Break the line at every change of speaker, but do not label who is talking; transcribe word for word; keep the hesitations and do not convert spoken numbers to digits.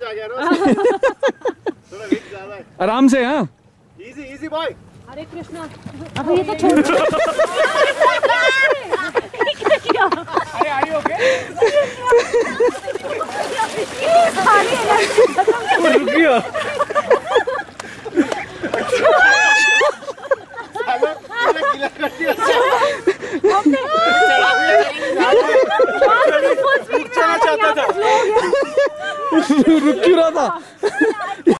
आ गया ना। थोड़ा वेट ज्यादा है।
आराम से। हाँ
easy easy boy.
Hare Krishna. अब ये तो छोड़।
अरे आर यू ओके? रुक गया।
गीला कर दिया।
रुक क्यों रहा था?